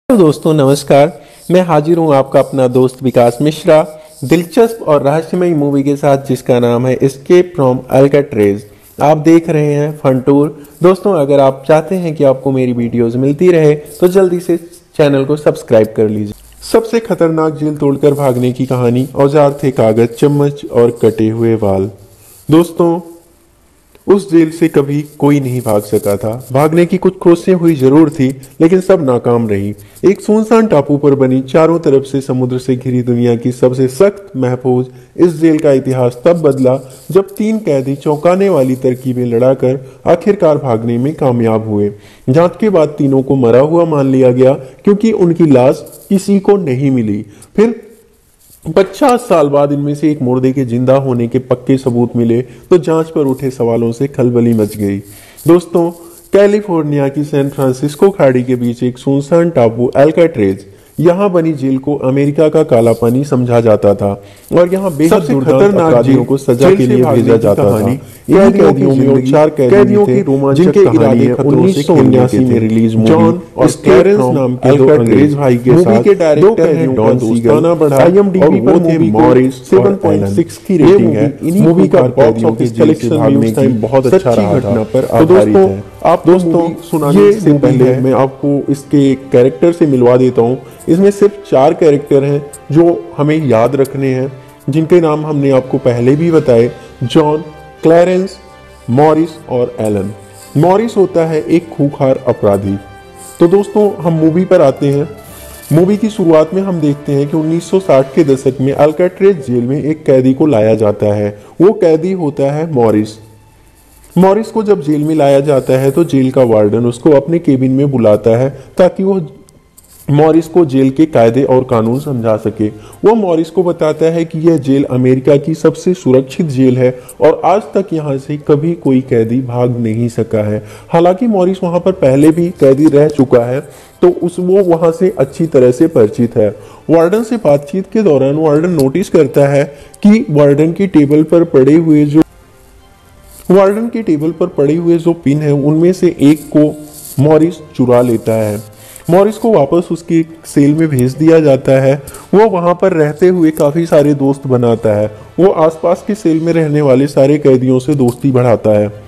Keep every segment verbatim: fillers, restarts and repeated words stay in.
Hello दोस्तों, नमस्कार। मैं हाजिर हूँ आपका अपना दोस्त विकास मिश्रा दिलचस्प और रहस्यमयी मूवी के साथ जिसका नाम है एस्केप फ्रॉम अल्काट्रेज। आप देख रहे हैं फन टूर। दोस्तों, अगर आप चाहते हैं कि आपको मेरी वीडियोस मिलती रहे तो जल्दी से चैनल को सब्सक्राइब कर लीजिए। सबसे खतरनाक जेल तोड़कर भागने की कहानी। औजार थे कागज, चम्मच और कटे हुए बाल। दोस्तों, उस जेल से कभी कोई नहीं भाग सका था। भागने की कुछ कोशिशें हुई जरूर थी, लेकिन सब नाकाम रही। एक सुनसान टापू पर बनी, चारों तरफ से समुद्र से घिरी दुनिया की सबसे सख्त महफूज इस जेल का इतिहास तब बदला जब तीन कैदी चौंकाने वाली तरकीबें लड़ाकर आखिरकार भागने में कामयाब हुए। जांच के बाद तीनों को मरा हुआ मान लिया गया, क्योंकि उनकी लाश किसी को नहीं मिली। फिर पचास साल बाद इनमें से एक मुर्दे के जिंदा होने के पक्के सबूत मिले तो जांच पर उठे सवालों से खलबली मच गई। दोस्तों, कैलिफोर्निया की सैन फ्रांसिस्को खाड़ी के बीच एक सुनसान टापू अल्काट्रेज, यहाँ बनी जेल को अमेरिका का काला पानी समझा जाता था और यहाँ बेहद खतरनाक अपराधियों को सजा के लिए भेजा जाता था। इन कैदियों में चार कैदियों की रोमांचक कहानी उन्नीस सौ उन्यासी में रिलीज जॉन और क्लैरेंस नाम के दो अंग्रेज भाई के साथ। के डायरेक्टर हैं डॉन सीगल। आईएमडीबी पर मूवी मॉरिस सात पॉइंट छह की रेटिंग है। मूवी का बॉक्स ऑफिस कलेक्शन भी उस टाइम बहुत अच्छा रहा था। तो दोस्तों, आप दोस्तों सुनाने से पहले मैं आपको इसके कैरेक्टर से मिलवा देता हूँ। इसमें सिर्फ चार कैरेक्टर हैं जो हमें याद रखने हैं, जिनके नाम हमने आपको पहले भी बताए: जॉन, क्लैरेंस, मॉरिस और एलन। मॉरिस होता है एक खूंखार अपराधी। तो दोस्तों, हम मूवी पर आते हैं। मूवी की शुरुआत में हम देखते हैं कि उन्नीस सौ साठ के दशक में अल्काट्रेज जेल में एक कैदी को लाया जाता है। वो कैदी होता है मॉरिस। मॉरिस को जब जेल में लाया जाता है तो जेल का वार्डन उसको अपने केबिन में बुलाता है ताकि वो मॉरिस को जेल के कायदे और कानून समझा सके। वो मॉरिस को बताता है कि यह जेल अमेरिका की सबसे सुरक्षित जेल है और आज तक यहाँ से कभी कोई कैदी भाग नहीं सका है। हालांकि मॉरिस वहाँ पर पहले भी कैदी रह चुका है, तो उस वो वहाँ से अच्छी तरह से परिचित है। वार्डन से बातचीत के दौरान वार्डन नोटिस करता है कि वार्डन की टेबल पर पड़े हुए जो वार्डन की टेबल पर पड़े हुए जो पिन है उनमें से एक को मॉरिस चुरा लेता है। मॉरिस को वापस उसकी सेल में भेज दिया जाता है। वो वहां पर रहते हुए काफी सारे दोस्त बनाता है। वो आसपास के सेल में रहने वाले सारे कैदियों से दोस्ती बढ़ाता है।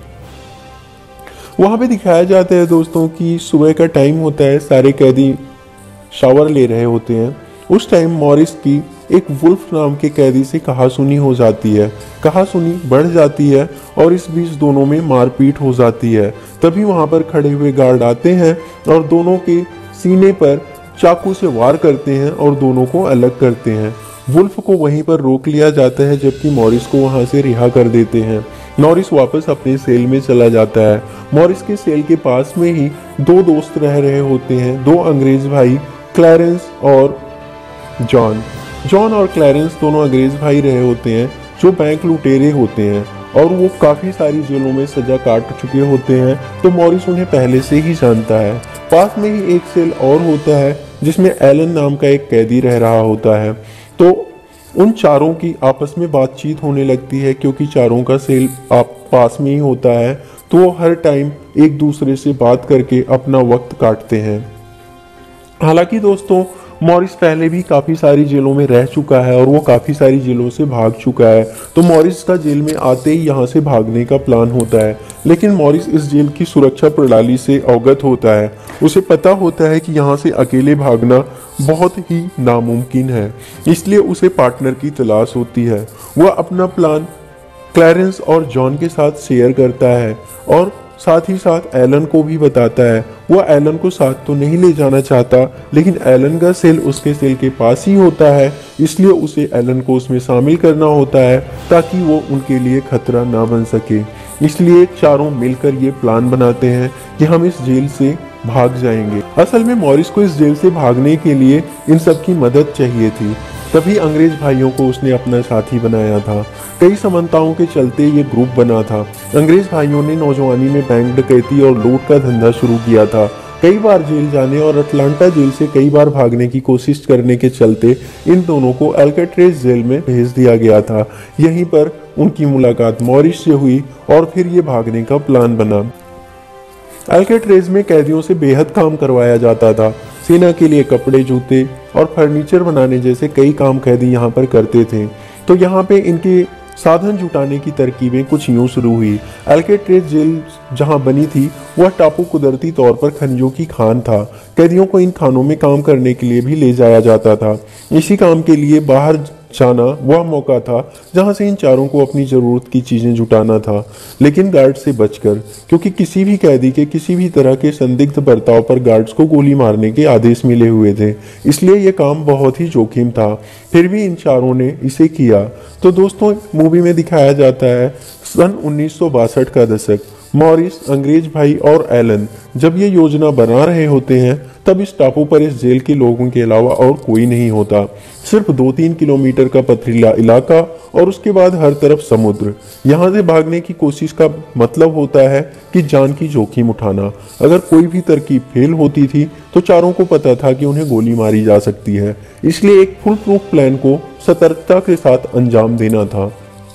वहां पे दिखाया जाता है दोस्तों कि सुबह का टाइम होता है, सारे कैदी शावर ले रहे होते हैं। उस टाइम मॉरिस की एक वुल्फ नाम के कैदी से कहासुनी हो जाती है। कहासुनी बढ़ जाती है और इस बीच दोनों में मारपीट हो जाती है। तभी वहां पर खड़े हुए गार्ड आते हैं और दोनों के सीने पर चाकू से वार करते हैं और दोनों को अलग करते हैं। वुल्फ को वहीं पर रोक लिया जाता है, जबकि मॉरिस को वहां से रिहा कर देते हैं। मॉरिस वापस अपने सेल में चला जाता है। मॉरिस के सेल के पास में ही दो दोस्त रह रहे होते हैं, दो अंग्रेज भाई, क्लैरेंस और जॉन। जॉन और क्लैरेंस दोनों अंग्रेज भाई रहे होते हैं जो बैंक लुटेरे होते हैं और वो काफी सारी जेलों में सजा काट चुके होते हैं, तो मॉरिस उन्हें पहले से ही जानता है। पास में ही एक सेल और होता है जिसमें एलन नाम का एक कैदी रह रहा होता है। तो उन चारों की आपस में बातचीत होने लगती है, क्योंकि चारों का सेल आप पास में ही होता है, तो वो हर टाइम एक दूसरे से बात करके अपना वक्त काटते हैं। हालांकि दोस्तों, मॉरिस पहले भी काफ़ी सारी जेलों में रह चुका है और वो काफ़ी सारी जेलों से भाग चुका है, तो मॉरिस का जेल में आते ही यहाँ से भागने का प्लान होता है। लेकिन मॉरिस इस जेल की सुरक्षा प्रणाली से अवगत होता है। उसे पता होता है कि यहाँ से अकेले भागना बहुत ही नामुमकिन है, इसलिए उसे पार्टनर की तलाश होती है। वह अपना प्लान क्लैरेंस और जॉन के साथ शेयर करता है और साथ ही साथ एलन को भी बताता है। वह एलन को साथ तो नहीं ले जाना चाहता, लेकिन एलन का सेल उसके सेल के पास ही होता है, इसलिए उसे एलन को उसमें शामिल करना होता है ताकि वो उनके लिए खतरा ना बन सके। इसलिए चारों मिलकर ये प्लान बनाते हैं कि हम इस जेल से भाग जाएंगे। असल में मॉरिस को इस जेल से भागने के लिए इन सब की मदद चाहिए थी, तभी अंग्रेज भाइयों को उसने अपना साथी बनाया था। कई समानताओं के चलते ये ग्रुप बना था। अंग्रेज भाइयों ने नौजवानी में बैंक डकैती और लूट का धंधा शुरू किया था। कई बार जेल जाने और अटलांटा जेल से कई बार भागने की कोशिश करने के चलते इन दोनों को अल्काट्रेज जेल में भेज दिया गया था। यहीं पर उनकी मुलाकात मॉरिस से हुई और फिर ये भागने का प्लान बना। अल्काट्रेज में कैदियों से बेहद काम करवाया जाता था। सेना के लिए कपड़े, जूते और फर्नीचर बनाने जैसे कई काम कैदी यहाँ पर करते थे। तो यहाँ पे इनके साधन जुटाने की तरकीबें कुछ यूं शुरू हुई। अल्केट्रेज जेल जहां बनी थी वह टापू कुदरती तौर पर खनिजों की खान था। कैदियों को इन खानों में काम करने के लिए भी ले जाया जाता था। इसी काम के लिए बाहर जाना वह मौका था जहां से इन चारों को अपनी जरूरत की चीजें जुटाना था, लेकिन गार्ड से बचकर, क्योंकि किसी भी कैदी के किसी भी तरह के संदिग्ध बर्ताव पर गार्ड्स को गोली मारने के आदेश मिले हुए थे, इसलिए यह काम बहुत ही जोखिम था। फिर भी इन चारों ने इसे किया। तो दोस्तों, मूवी में दिखाया जाता है सन उन्नीस सौ बासठ का दशक। मॉरिस, अंग्रेज भाई और एलन जब ये योजना बना रहे होते हैं तब इस टापू पर इस जेल के लोगों के अलावा और कोई नहीं होता। सिर्फ दो तीन किलोमीटर का पथरीला इलाका और उसके बाद हर तरफ समुद्र। यहाँ से भागने की कोशिश का मतलब होता है कि जान की जोखिम उठाना। अगर कोई भी तरकीब फेल होती थी तो चारों को पता था कि उन्हें गोली मारी जा सकती है, इसलिए एक फुल प्रूफ प्लान को सतर्कता के साथ अंजाम देना था।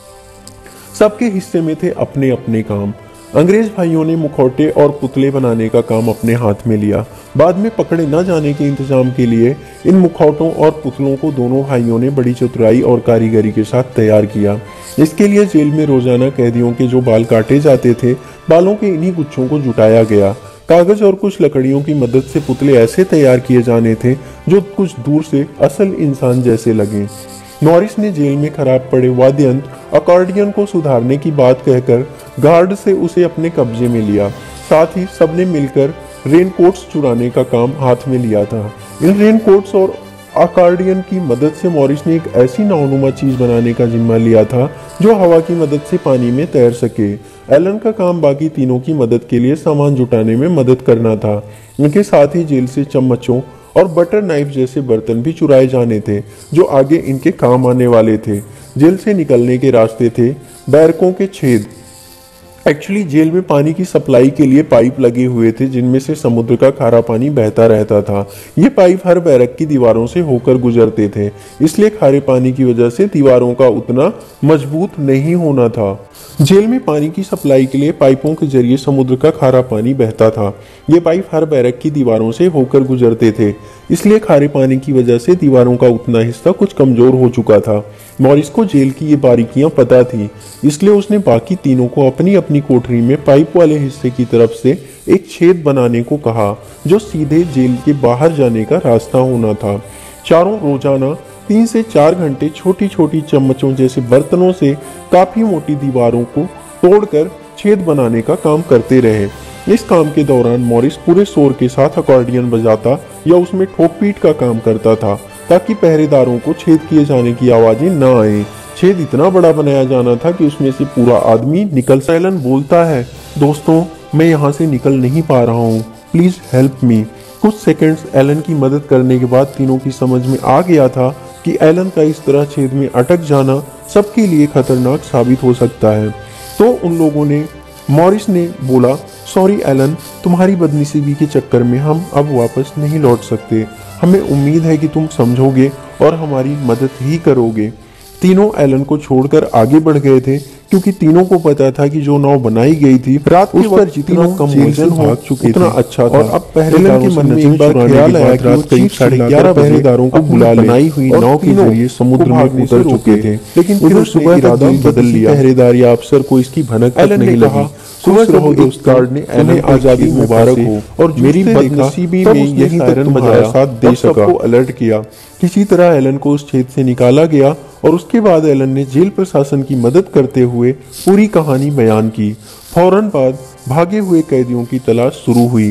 सबके हिस्से में थे अपने अपने काम। अंग्रेज भाइयों ने मुखौटे और पुतले बनाने का काम अपने हाथ में लिया। बाद में पकड़े न जाने के इंतजाम के लिए इन मुखौटों और पुतलों को दोनों भाइयों ने बड़ी चतुराई और कारीगरी के साथ तैयार किया। इसके लिए जेल में रोजाना कैदियों के जो बाल काटे जाते थे, बालों के इन्हीं गुच्छों को जुटाया गया। कागज और कुछ लकड़ियों की मदद से पुतले ऐसे तैयार किए जाने थे जो कुछ दूर से असल इंसान जैसे लगे। मॉरिस ने जेल में खराब पड़े वाद्य यंत्र अकॉर्डियन को सुधारने की बात कहकर गार्ड से उसे अपने कब्जे में लिया। साथ ही सबने मिलकर रेनकोट्स चुराने का काम हाथ में लिया था। इन रेनकोट्स और अकॉर्डियन की मदद से मॉरिस ने एक ऐसी नावनुमा चीज बनाने का जिम्मा लिया था जो हवा की मदद से पानी में तैर सके। एलन का काम बाकी तीनों की मदद के लिए सामान जुटाने में मदद करना था। उनके साथ ही जेल से चम्मचों और बटर नाइफ जैसे बर्तन भी चुराए जाने थे जो आगे इनके काम आने वाले थे। जेल से निकलने के रास्ते थे बैरकों के छेद। एक्चुअली जेल में पानी की सप्लाई के लिए पाइप लगे हुए थे जिनमें से समुद्र का खारा पानी बहता रहता था। ये पाइप हर बैरक की दीवारों से होकर गुजरते थे, इसलिए खारे पानी की वजह से दीवारों का उतना मजबूत नहीं होना था। जेल में पानी की सप्लाई के लिए पाइपों के जरिए समुद्र का खारा पानी बहता था। ये पाइप हर बैरक की दीवारों से होकर गुजरते थे, इसलिए खारे पानी की वजह से दीवारों का उतना हिस्सा कुछ कमजोर हो चुका था। मॉरिस को जेल की ये बारीकियां पता थी, इसलिए उसने बाकी तीनों को अपनी अपनी कोठरी में पाइप वाले हिस्से की तरफ से एक छेद बनाने को कहा जो सीधे जेल के बाहर जाने का रास्ता होना था। चारों रोजाना तीन से चार घंटे छोटी छोटी चम्मचों जैसे बर्तनों से काफी मोटी दीवारों को तोड़कर छेद बनाने का काम करते रहे। इस काम के दौरान मॉरिस पूरे शोर के साथ अकॉर्डियन बजाता या उसमें ठोक पीट का काम करता था ताकि पहरेदारों को छेद किए जाने की आवाजें न आए। छेद इतना बड़ा बनाया जाना था कि उसमें से पूरा आदमी निकल। एलन बोलता है, दोस्तों मैं यहाँ से निकल नहीं पा रहा हूँ, प्लीज हेल्प मी। कुछ सेकंड्स एलन की मदद करने के बाद तीनों की समझ में आ गया था कि एलन का इस तरह छेद में अटक जाना सबके लिए खतरनाक साबित हो सकता है। तो उन लोगों ने मॉरिस ने बोला, सॉरी एलन, तुम्हारी बदनसीबी के चक्कर में हम अब वापस नहीं लौट सकते। हमें उम्मीद है कि तुम समझोगे और हमारी मदद ही करोगे। तीनों एलन को छोड़कर आगे बढ़ गए थे क्योंकि तीनों को पता था कि जो नाव बनाई गई थी रात उस पर जितना कम वजन हो चुके उतना अच्छा था। और अब पहरेदारों के मन में एक बार ख्याल आया कि रात करीब साढ़े ग्यारह पहरेदारों को बुला बनाई हुई नाव के जरिए समुद्र में उतर चुके थे, लेकिन फिर सुबह इरादा बदल लिया। पहरेदार या अफसर को इसकी भनक तक नहीं लगी। सुबह रहो दोस्त, गार्ड ने एलन आजादी मुबारक हो और मेरी बदनसीबी में यही सायरन बजाया साथ दे सका को अलर्ट किया। किसी तरह एलन को उस छेद से निकाला गया और उसके बाद एलन ने जेल प्रशासन की मदद करते हुए पूरी कहानी बयान की। फौरन बाद भागे हुए कैदियों की तलाश शुरू हुई।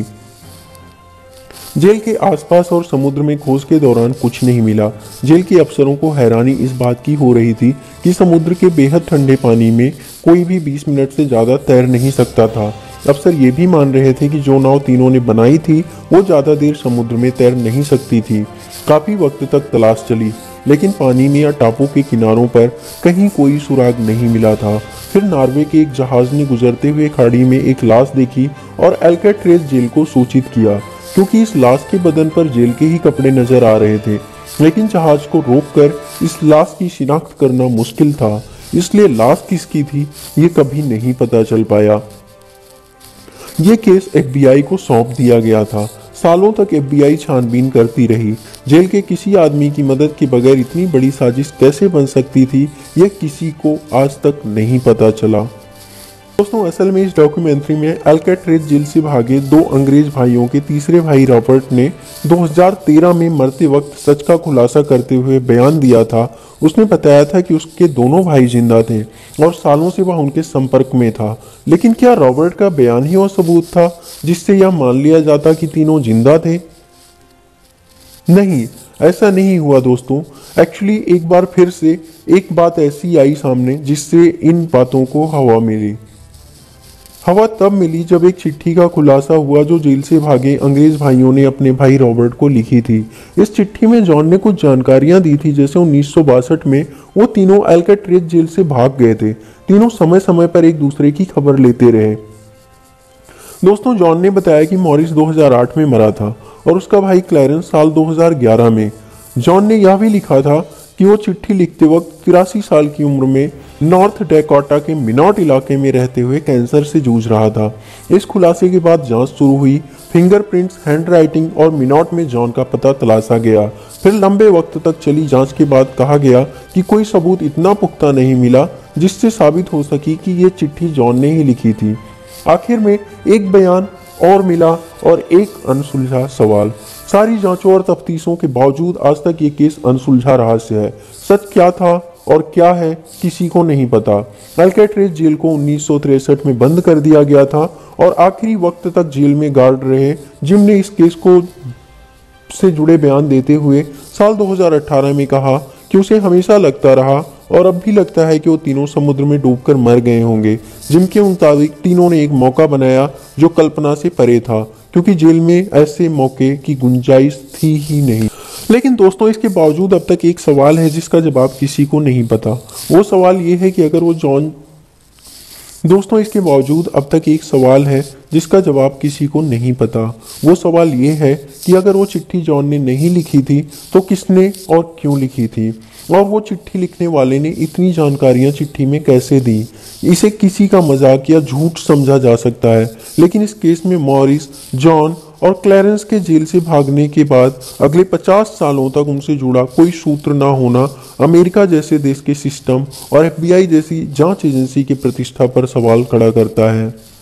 जेल के आसपास और समुद्र में खोज के दौरान कुछ नहीं मिला। जेल के अफसरों को हैरानी इस बात की हो रही थी कि समुद्र के बेहद ठंडे पानी में कोई भी बीस मिनट से ज्यादा तैर नहीं सकता था। अफसर ये भी मान रहे थे कि जो नाव तीनों ने बनाई थी वो ज्यादा देर समुद्र में तैर नहीं सकती थी। काफी वक्त तक तलाश चली, लेकिन पानी में या टापू के किनारों पर कहीं कोई सुराग नहीं मिला था। फिर नॉर्वे के एक जहाज ने गुजरते हुए खाड़ी में एक लाश देखी और अल्काट्रेज जेल को सूचित किया, क्योंकि इस लाश के बदन पर जेल के ही कपड़े नजर आ रहे थे। लेकिन जहाज को रोककर इस लाश की शिनाख्त करना मुश्किल था, इसलिए लाश किसकी थी ये कभी नहीं पता चल पाया। ये केस एफ बी आई को सौंप दिया गया था। सालों तक एफबीआई छानबीन करती रही। जेल के किसी आदमी की मदद के बगैर इतनी बड़ी साजिश कैसे बन सकती थी, यह किसी को आज तक नहीं पता चला। दोस्तों, असल में इस डॉक्यूमेंट्री में अल्काट्रेज जेल से भागे दो अंग्रेज भाइयों के तीसरे भाई रॉबर्ट ने दो हज़ार तेरह में मरते वक्त सच का खुलासा करते हुए बयान दिया था। उसने बताया था कि उसके दोनों भाई जिंदा थे और सालों से वह उनके संपर्क में था। लेकिन क्या रॉबर्ट का बयान ही वो सबूत था जिससे यह मान लिया जाता कि तीनों जिंदा थे? नहीं, ऐसा नहीं हुआ दोस्तों। एक्चुअली एक बार फिर से एक बात ऐसी आई सामने जिससे इन बातों को हवा मिली। हवा तब मिली जब एक चिट्ठी का खुलासा हुआ जो जेल से भागे अंग्रेज भाइयों ने अपने भाई रॉबर्ट को लिखी थी। इस चिट्ठी में जॉन ने कुछ जानकारियां दी थी, जैसे उन्नीस सौ बासठ में वो तीनों अल्काट्रेज जेल से भाग गए थे। तीनों समय समय पर एक दूसरे की खबर लेते रहे। दोस्तों, जॉन ने बताया कि मॉरिस दो हज़ार आठ में मरा था और उसका भाई क्लैरेंस साल दो हज़ार ग्यारह में। जॉन ने यह भी लिखा था कि वो चिट्ठी लिखते वक्त तिरासी साल की उम्र में नॉर्थ डैकोटा के मिनॉट इलाके में रहते हुए कैंसर से जूझ रहा था। इस खुलासे के बाद जांच शुरू हुई। फिंगरप्रिंट्स, हैंडराइटिंग और मिनॉट में जॉन का पता तलाशा गया। फिर लंबे वक्त तक चली जांच के बाद कहा गया कि कोई सबूत इतना पुख्ता नहीं मिला जिससे साबित हो सकी कि ये चिट्ठी जॉन ने ही लिखी थी। आखिर में एक बयान और मिला और एक अनसुलझा सवाल। सारी जांचों और तफ्तीशों के बावजूद आज तक ये केस अनसुलझा रहस्य है। सच क्या था और क्या है, किसी को नहीं पता। अल्काट्रेज जेल को उन्नीस सौ तिरसठ में बंद कर दिया गया था और आखिरी वक्त तक जेल में गार्ड रहे जिम ने इस केस को से जुड़े बयान देते हुए साल दो हज़ार अठारह में कहा कि उसे हमेशा लगता रहा और अब भी लगता है कि वो तीनों समुद्र में डूबकर मर गए होंगे। जिम के मुताबिक तीनों ने एक मौका बनाया जो कल्पना से परे था, क्योंकि जेल में ऐसे मौके की गुंजाइश थी ही नहीं। लेकिन दोस्तों, इसके बावजूद अब तक एक सवाल है जिसका जवाब किसी को नहीं पता। वो सवाल ये है कि अगर वो जॉन दोस्तों इसके बावजूद अब तक एक सवाल है जिसका जवाब किसी को नहीं पता। वो सवाल ये है कि अगर वो चिट्ठी जॉन ने नहीं लिखी थी तो किसने और क्यों लिखी थी, और वो चिट्ठी लिखने वाले ने इतनी जानकारियां चिट्ठी में कैसे दी। इसे किसी का मजाक या झूठ समझा जा सकता है, लेकिन इस केस में मॉरिस, जॉन और क्लैरेंस के जेल से भागने के बाद अगले पचास सालों तक उनसे जुड़ा कोई सूत्र ना होना अमेरिका जैसे देश के सिस्टम और एफबीआई जैसी जांच एजेंसी की प्रतिष्ठा पर सवाल खड़ा करता है।